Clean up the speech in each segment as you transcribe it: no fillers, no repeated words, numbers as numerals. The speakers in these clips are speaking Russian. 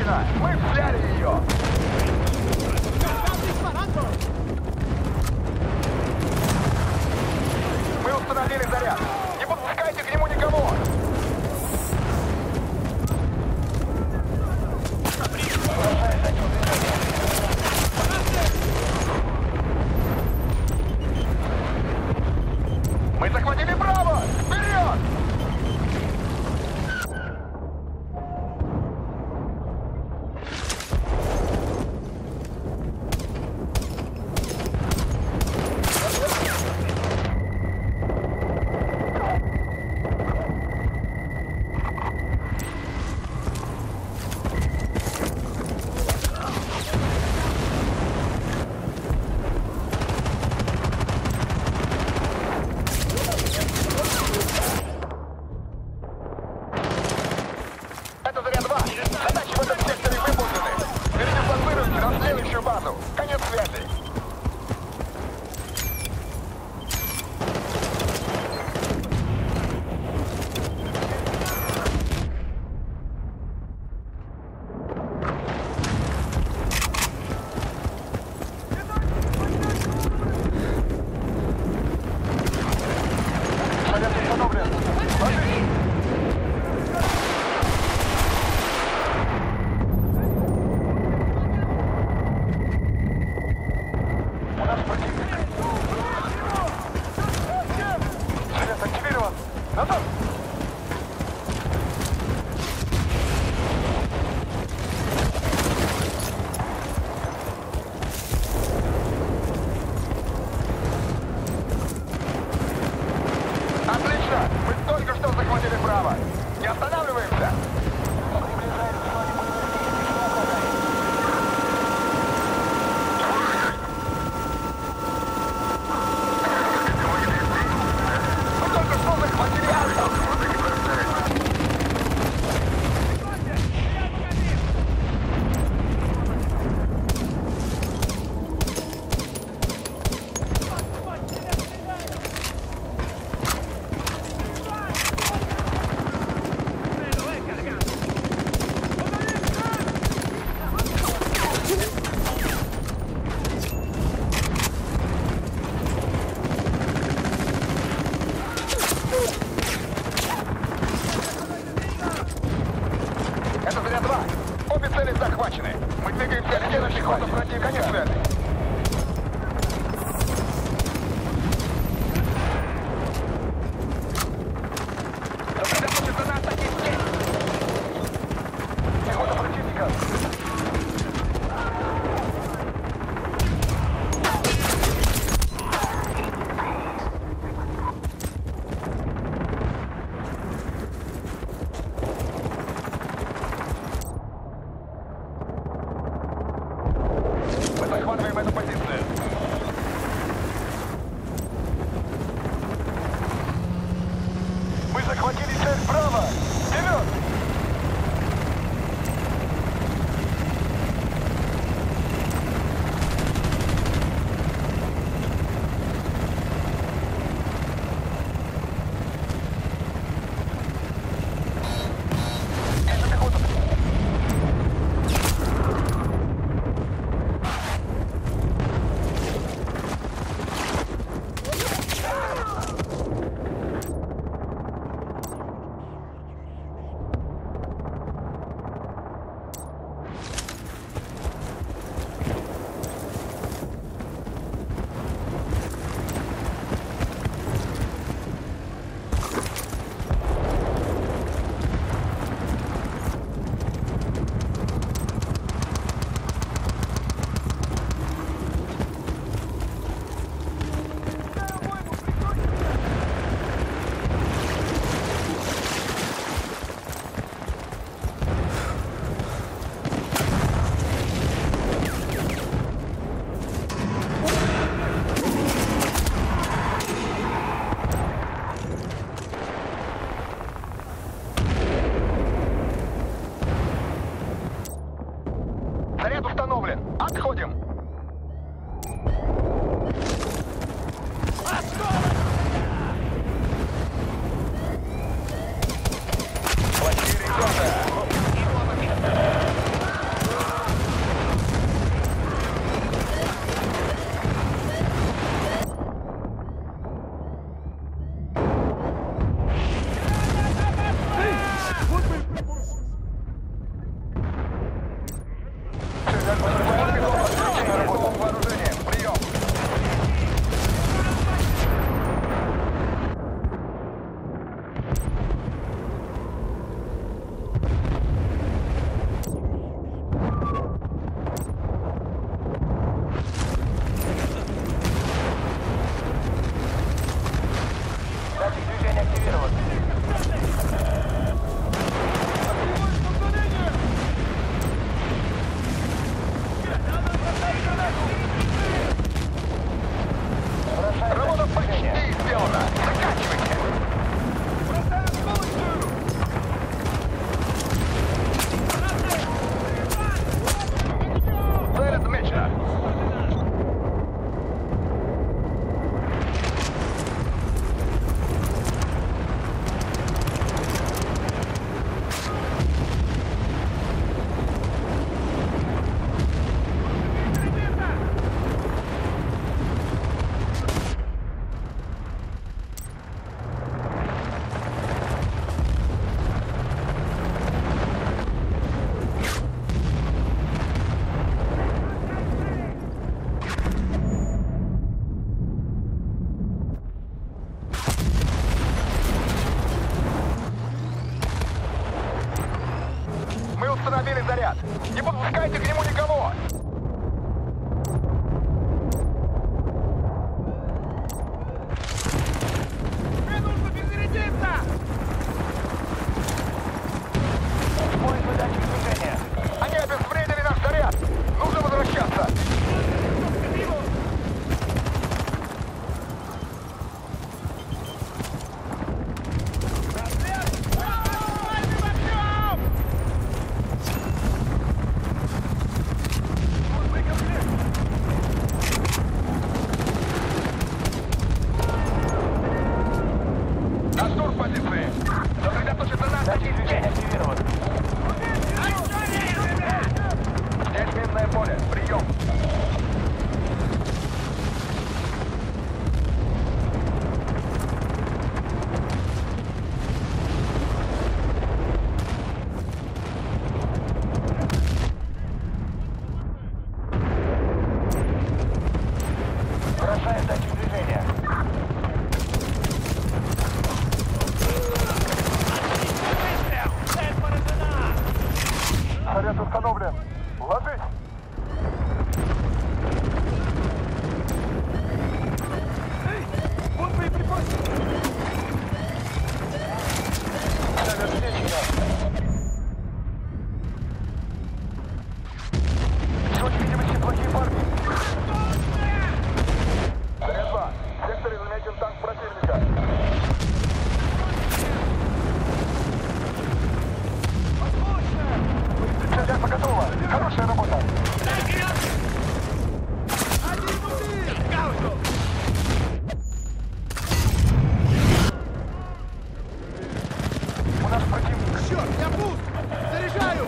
Отлично! Мы взяли ее! Мы установили заряд! Не подпускайте к нему никого! Мы захватили Браво! Вперед! Это Заря-2. Задачи в этом секторе выполнены. Передислоцируйте на следующую базу. Конец связи. Заряд установлен. Ложись. У нас противник. Заряд активирован. Назад! Отлично! Мы только что захватили Браво. Не останавливаемся! Мы только что захватили Альфа! Это Заря-2. Обе цели захвачены. Мы двигаемся к следующей ходу против. Конец связи. Сосредоточиться на атаке здесь. Пехота противника. Мы захватываем эту позицию. Мы захватили цель Браво! Вперед! Это пехота. Заряд установлен. Отходим. Плохие ребята. Установили заряд. Не подпускайте к нему никого. Мне нужно перезарядиться! Используй датчик движения. Они обезвредили наш заряд. Нужно возвращаться. Заряд установлен. Ложись! Эй! Вот боеприпасы! Зоне видимости плохие парни. Заряд 2. В секторе заметен танк противника. Зарядка готова. Хорошая работа. У нас противник. Черт, я пуст! Заряжаю!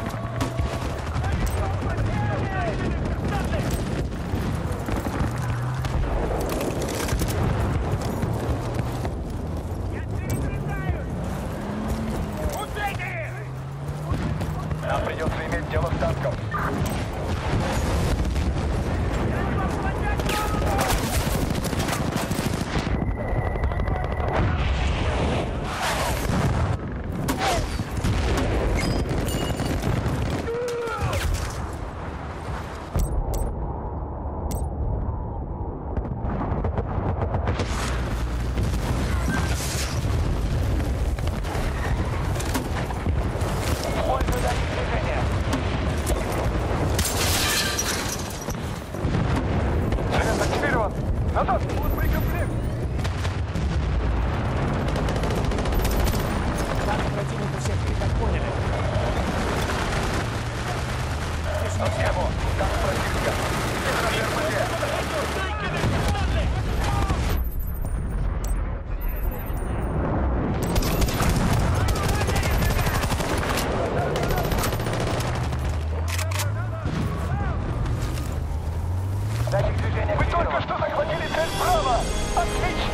Нам придется иметь дело с танком. Назад! Вот боекомплект! Так, противник всех так поняли. На схему! Танк противника! Датчик движения. Вы только что захватили цель справа! Отлично!